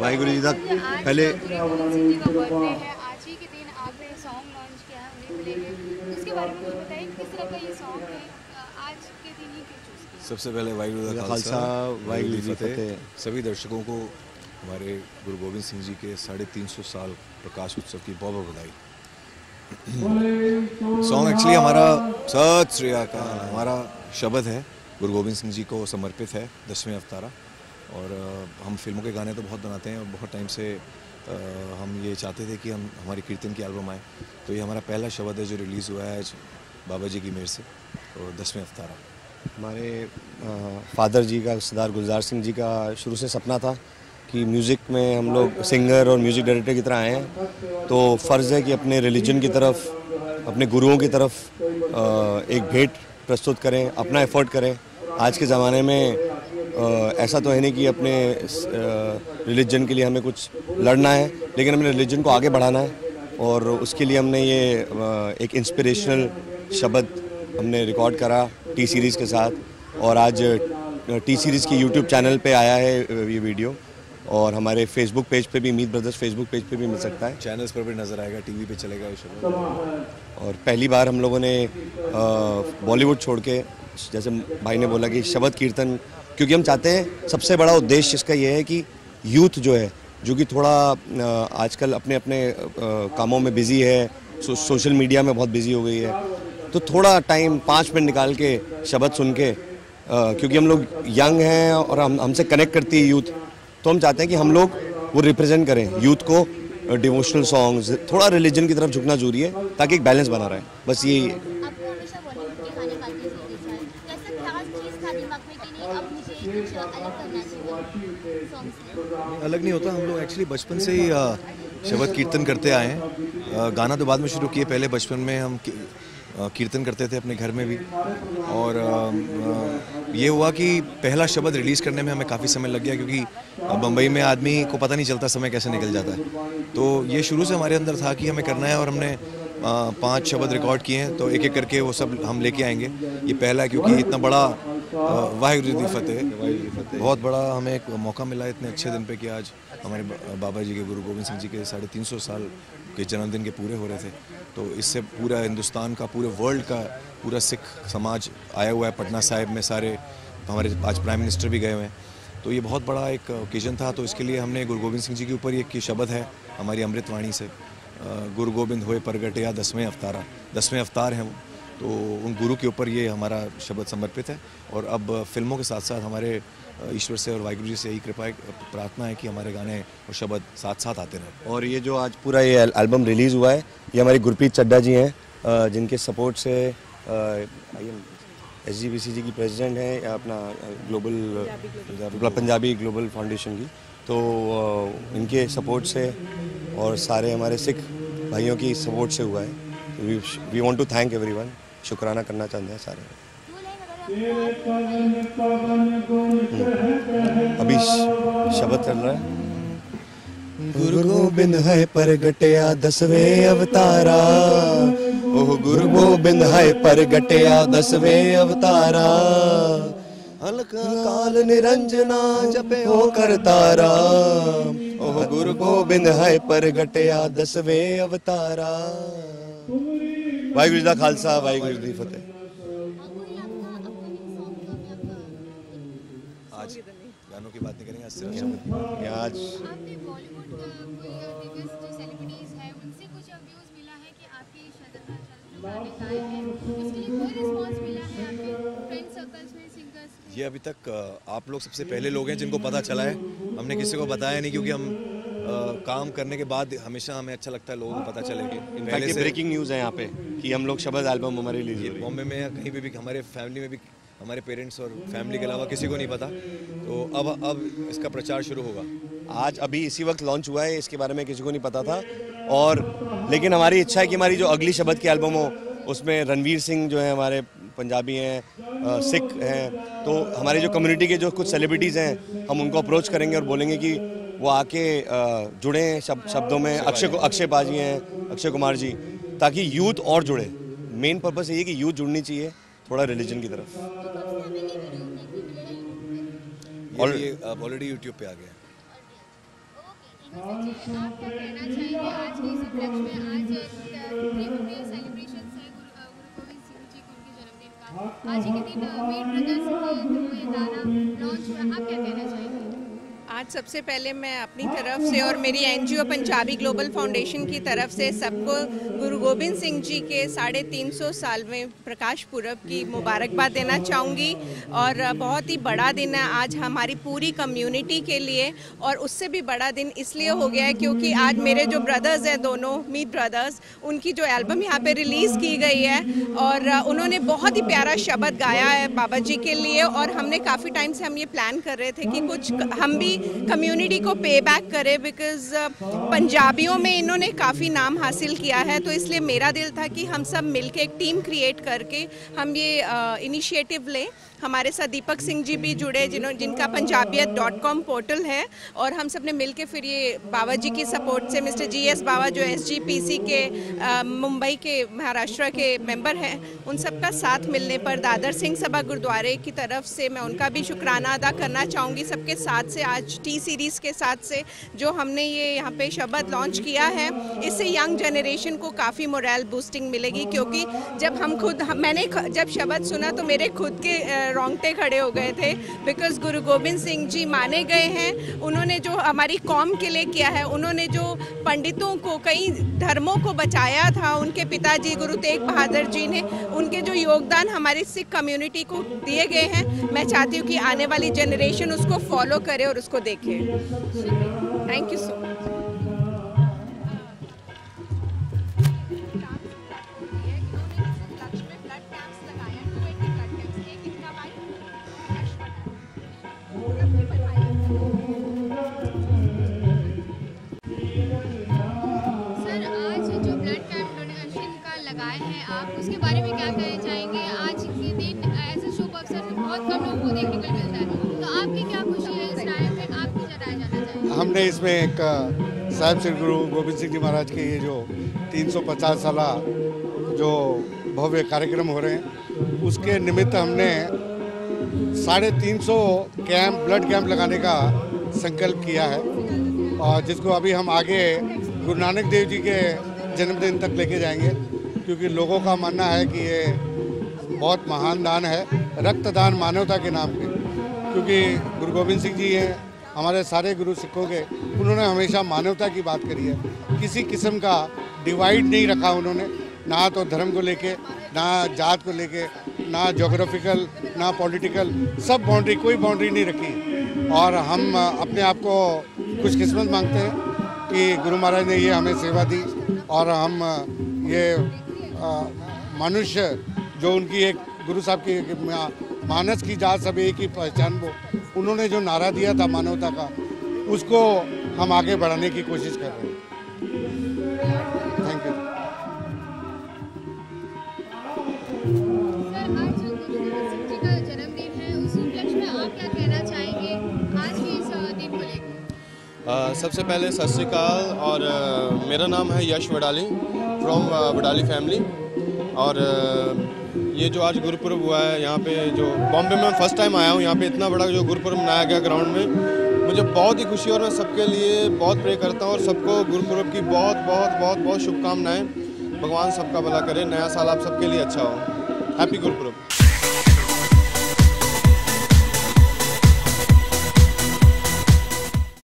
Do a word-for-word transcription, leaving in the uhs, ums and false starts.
वाहिगुरु जी तक पहले आज ही के दिन आपने सॉन्ग लॉन्च किया है उन्हें मिलेंगे, उसके बारे में कुछ बताइए किस तरह का ये सॉन्ग है, आज के दिन ही क्यों चूज़ किया? सबसे पहले वाहिगुरु जी का खालसा वाहिगुरु जी फतेह। सभी दर्शकों को हमारे गुरु गोविंद सिंह जी के साढ़े तीन सौ साल प्रकाश उत्सव की बहुत बहुत बधाई। सॉन्ग एक्चुअली हमारा सत श्री अकाल हमारा शब्द है, गुरु गोविंद सिंह जी को समर्पित है, दसवें अवतारा। और हम फिल्मों के गाने तो बहुत बनाते हैं और बहुत टाइम से हम ये चाहते थे कि हम हमारी कीर्तन की एल्बम आए, तो ये हमारा पहला शब्द है जो रिलीज़ हुआ है आज बाबा जी की मेहर से, और दसवें अवतारा। हमारे फादर जी का, सरदार गुलजार सिंह जी का शुरू से सपना था कि म्यूज़िक में हम लोग सिंगर और म्यूज़िक डायरेक्टर की तरह आए हैं, तो फ़र्ज़ है कि अपने रिलीजन की तरफ, अपने गुरुओं की तरफ एक भेंट प्रस्तुत करें, अपना एफ़र्ट करें। आज के ज़माने में ऐसा तो है नहीं कि अपने रिलीजन के लिए हमें कुछ लड़ना है, लेकिन अपने रिलीजन को आगे बढ़ाना है, और उसके लिए हमने ये एक इंस्पिरेशनल शब्द हमने रिकॉर्ड करा टी सीरीज़ के साथ, और आज टी सीरीज़ की यूट्यूब चैनल पे आया है ये वीडियो, और हमारे फेसबुक पेज पे भी, मीत ब्रदर्स फेसबुक पेज पे भी मिल सकता है, चैनल्स पर भी नज़र आएगा, टीवी पे चलेगा ये शब्द। और पहली बार हम लोगों ने बॉलीवुड छोड़ के, जैसे भाई ने बोला कि शब्द कीर्तन, क्योंकि हम चाहते हैं, सबसे बड़ा उद्देश्य इसका ये है कि यूथ जो है, जो कि थोड़ा आजकल अपने अपने कामों में बिज़ी है, सो, सोशल मीडिया में बहुत बिज़ी हो गई है, तो थोड़ा टाइम पाँच मिनट निकाल के शब्द सुन के, क्योंकि हम लोग यंग हैं और हम हमसे कनेक्ट करती है यूथ, तो हम चाहते हैं कि हम लोग वो रिप्रेजेंट करें यूथ को। डिवोशनल सॉन्ग्स, थोड़ा रिलीजन की तरफ झुकना जरूरी है ताकि एक बैलेंस बना रहे, बस यही। अलग नहीं होता, हम लोग एक्चुअली बचपन से ही शब्द कीर्तन करते आए हैं। गाना तो बाद में शुरू किए, पहले बचपन में हम कीर्तन करते थे अपने घर में भी, और ये हुआ कि पहला शब्द रिलीज़ करने में हमें काफ़ी समय लग गया, क्योंकि बम्बई में आदमी को पता नहीं चलता समय कैसे निकल जाता है। तो ये शुरू से हमारे अंदर था कि हमें करना है, और हमने पांच शब्द रिकॉर्ड किए हैं, तो एक एक करके वो सब हम लेके आएंगे। ये पहला है, क्योंकि इतना बड़ा वाहिगुरु जी फतेह, बहुत बड़ा हमें एक मौका मिला इतने अच्छे दिन पे कि आज हमारे बाबा जी के, गुरु गोविंद सिंह जी के साढ़े तीन सौ साल के जन्मदिन के पूरे हो रहे थे। तो इससे पूरा हिंदुस्तान का, पूरे वर्ल्ड का, पूरा सिख समाज आया हुआ है पटना साहिब में, सारे हमारे आज प्राइम मिनिस्टर भी गए हुए हैं, तो ये बहुत बड़ा एक ओकेजन था। तो इसके लिए हमने गुरु गोविंद सिंह जी के ऊपर एक शब्द है हमारी अमृतवाणी से, गुरु गोविंद होए प्रगटया दसवें अवतारा, दसवें अवतार हैं वो, तो उन गुरु के ऊपर ये हमारा शब्द समर्पित है। और अब फिल्मों के साथ साथ हमारे ईश्वर से और वाहिगुरु जी से यही कृपा प्रार्थना है कि हमारे गाने और शब्द साथ साथ आते रहें। और ये जो आज पूरा ये एल्बम रिलीज़ हुआ है, ये हमारे गुरप्रीत चड्डा जी हैं, जिनके सपोर्ट से एस जी बी सी जी की प्रेसिडेंट हैं, अपना ग्लोबल पंजाबी ग्लोबल फाउंडेशन की, तो इनके सपोर्ट से और सारे हमारे सिख भाइयों की सपोर्ट से हुआ है। We want to thank everyone, शुक्राना करना चाहते हैं सारे। अभी शब्द चल रहा है, गुरु गोबिंद है प्रगटया दसवें अवतारा, ओह गुरु गोबिंद है प्रगटया दसवें अवतारा, अलख काल निरंजना जपे हो करतारा, ओह गुरु गोबिंद है प्रगटया दसवें अवतारा। वाहिगुरू जी का खालसा, वाहिगुरू जी की फतेह। आज गानों की बात नहीं करेंगे, आज सिर्फ शब्द। आज आपने बॉलीवुड कोई बिगेस्ट जो सेलिब्रिटीज हैं उनसे कुछ व्यूज मिला है कि आपके जो गाने गाए हैं उसके लिए कोई रिस्पांस मिला है आपके फ्रेंड सर्कल्स में, सिंगर्स? ये अभी तक आप लोग सबसे पहले लोग हैं जिनको पता चला है, हमने किसी को बताया नहीं, क्योंकि हम आ, काम करने के बाद हमेशा हमें अच्छा लगता है लोगों को पता चले कि पहले से ब्रेकिंग न्यूज़ है यहाँ पे कि हम लोग शब्द एल्बम हमारे रिलीज हो रही है। बॉम्बे में या कहीं पे भी, हमारे फैमिली में भी, हमारे पेरेंट्स और फैमिली के अलावा किसी को नहीं पता, तो अब अब इसका प्रचार शुरू होगा। आज अभी इसी वक्त लॉन्च हुआ है, इसके बारे में किसी को नहीं पता था, और लेकिन हमारी इच्छा है कि हमारी जो अगली शब्द की एल्बम हो उसमें रणवीर सिंह जो है हमारे पंजाबी हैं, सिख हैं, तो हमारी जो कम्युनिटी के जो कुछ सेलिब्रिटीज़ हैं हम उनको अप्रोच करेंगे और बोलेंगे कि वो आके जुड़े शब, शब्दों में। अक्षय अक्षय बाजी हैं, अक्षय कुमार जी, ताकि यूथ और जुड़े। मेन पर्पस ये है कि यूथ जुड़नी चाहिए थोड़ा रिलीजन की तरफ। ऑलरेडी यूट्यूब पे आ गया। जी, आप क्या कहना चाहेंगे आज के इस उपलक्ष्य में? आज त्रिभुवनीय सेलिब्रेशंस है गुरु अ, गुरु गोविंद सिंह जी के उनके जन्मदिन का। आज ही के दिन मेड ब्रदर्स के थ्रू ये गाना लॉन्च हुआ, आप क्या कहना चाहेंगे? आज सबसे पहले मैं अपनी तरफ से और मेरी एनजीओ पंजाबी ग्लोबल फाउंडेशन की तरफ से सबको गुरु गोबिंद सिंह जी के साढ़े तीन सौ साल में प्रकाश पुरब की मुबारकबाद देना चाहूँगी। और बहुत ही बड़ा दिन है आज हमारी पूरी कम्युनिटी के लिए, और उससे भी बड़ा दिन इसलिए हो गया है क्योंकि आज मेरे जो ब्रदर्स हैं दोनों मीत ब्रदर्स, उनकी जो एल्बम यहाँ पे रिलीज़ की गई है और उन्होंने बहुत ही प्यारा शब्द गाया है बाबा जी के लिए। और हमने काफ़ी टाइम से हम ये प्लान कर रहे थे कि कुछ हम भी कम्युनिटी को पे बैक करे, बिकॉज पंजाबियों में इन्होंने काफ़ी नाम हासिल किया है। तो इसलिए मेरा दिल था कि हम सब मिलके एक टीम क्रिएट करके हम ये इनिशिएटिव लें। हमारे साथ दीपक सिंह जी भी जुड़े जिन्हों जिनका पंजाबियत डॉट कॉम पोर्टल है, और हम सब ने मिल के फिर ये बाबा जी की सपोर्ट से मिस्टर जी एस बाबा जो एस जी पी सी के आ, मुंबई के महाराष्ट्र के मेंबर हैं, उन सब का साथ मिलने पर दादर सिंह सभा गुरुद्वारे की तरफ से मैं उनका भी शुक्राना अदा करना चाहूँगी। सबके साथ से आज टी सीरीज़ के साथ से जो हमने ये यहाँ पे शब्द लॉन्च किया है, इससे यंग जनरेशन को काफ़ी मोरल बूस्टिंग मिलेगी। क्योंकि जब हम खुद हम, मैंने जब शब्द सुना तो मेरे खुद के रोंगटे खड़े हो गए थे, बिकॉज गुरु गोबिंद सिंह जी माने गए हैं। उन्होंने जो हमारी कौम के लिए किया है, उन्होंने जो पंडितों को कई धर्मों को बचाया था, उनके पिताजी गुरु तेग बहादुर जी ने उनके जो योगदान हमारी सिख कम्युनिटी को दिए गए हैं, मैं चाहती हूँ कि आने वाली जनरेशन उसको फॉलो करे और उसको देखे। Thank you so much. आप उसके बारे में क्या कहना चाहेंगे? आज के दिन ऐसे शुभ अवसर बहुत कम लोगों को देखने को मिलता है, तो आपकी क्या खुशी है इस राय में? आप क्या राय जाना चाहेंगे? हमने इसमें एक साहिब श्री गुरु गोबिंद सिंह जी महाराज के ये जो तीन सौ पचास साल जो भव्य कार्यक्रम हो रहे हैं, उसके निमित्त हमने साढ़े तीन सौ कैंप ब्लड कैंप लगाने का संकल्प किया है, और जिसको अभी हम आगे गुरु नानक देव जी के जन्मदिन तक लेके जाएंगे। क्योंकि लोगों का मानना है कि ये बहुत महान दान है, रक्तदान मानवता के नाम पे। क्योंकि गुरु गोबिंद सिंह जी हैं हमारे सारे गुरु सिखों के, उन्होंने हमेशा मानवता की बात करी है। किसी किस्म का डिवाइड नहीं रखा उन्होंने, ना तो धर्म को लेके, ना जात को लेके, ना ज्योग्राफिकल, ना पॉलिटिकल, सब बाउंड्री, कोई बाउंड्री नहीं रखी। और हम अपने आप को खुशकिस्मत मांगते हैं कि गुरु महाराज ने ये हमें सेवा दी, और हम ये मनुष्य जो उनकी एक गुरु साहब की मानस की जात सब एक ही पहचान, वो उन्होंने जो नारा दिया था मानवता का, उसको हम आगे बढ़ाने की कोशिश कर रहे हैं। Thank you. सर, आज जो गुरु गोबिंद सिंह जी का जन्मदिन है, उस उपलक्ष्य में आप क्या कहना चाहेंगे आज के इस दिन को लेकर? सबसे पहले सत श्री अकाल, और uh, मेरा नाम है यश वडाली फ्रॉम वडाली फैमिली। और uh, ये जो आज गुरुपुरब हुआ है यहाँ पे, जो बॉम्बे में फर्स्ट टाइम आया हूँ, यहाँ पे इतना बड़ा जो गुरुपुरब मनाया गया ग्राउंड में, मुझे बहुत ही खुशी, और मैं सबके लिए बहुत प्रे करता हूँ, और सबको गुरुपुरब की बहुत बहुत बहुत बहुत शुभकामनाएं। भगवान सबका भला करे, नया साल आप सबके लिए अच्छा हो। हैप्पी गुरुपुरब।